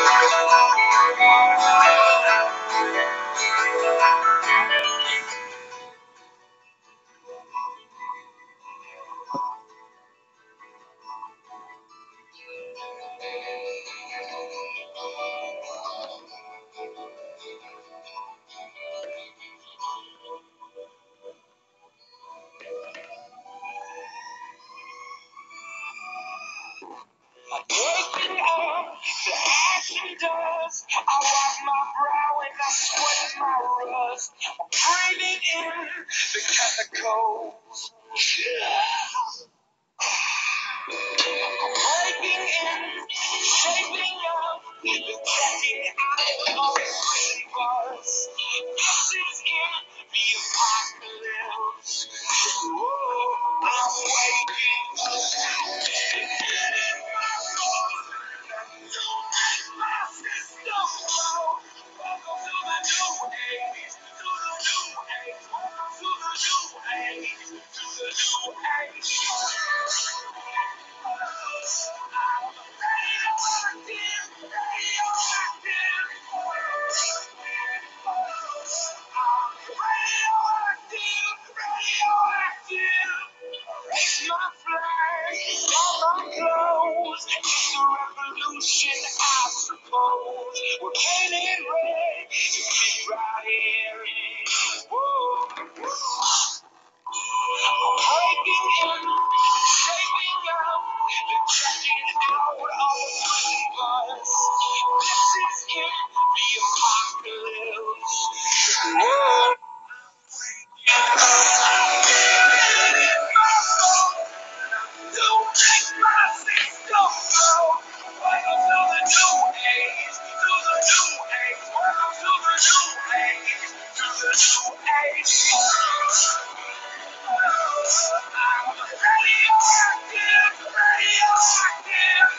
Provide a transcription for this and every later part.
Waking up, the action does. I wipe my brow and I sweat my rust. I'm breathing in the chemicals. I'm breaking in, shaping up, checking out all the crazy buzz. This is in the apocalypse. Whoa, I'm waking up. Getting my soul. Don't make my system blow. Welcome to the new age. To the new age. Welcome to the new age. To the new age. Raise my flag, all my clothes. It's a revolution, I suppose. We're painted red, you keep right here. Whoa. Breaking in, shaping up, you're checking out all the prison bars. This is it, the apocalypse. Whoa. Don't make my system go. Welcome to the new age, to the new age. Welcome to the new age, to the new age. I'm radioactive, radioactive.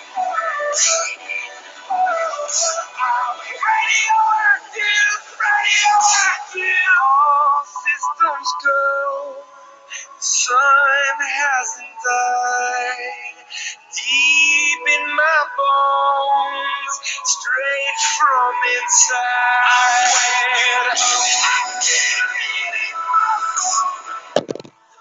I'm radioactive, radioactive. All systems go. Sun hasn't died. Deep in my bones, straight from inside. I'm getting my soul.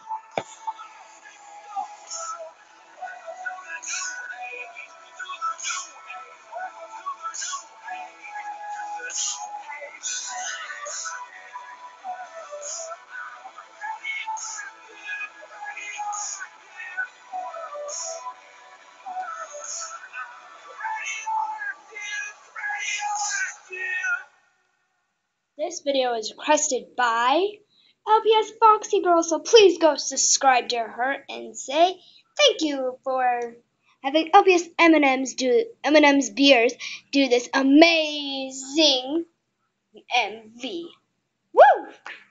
This video is requested by LPS Foxy Girl, so please go subscribe to her and say thank you for having LPS M&M's Beers do this amazing MV. Woo!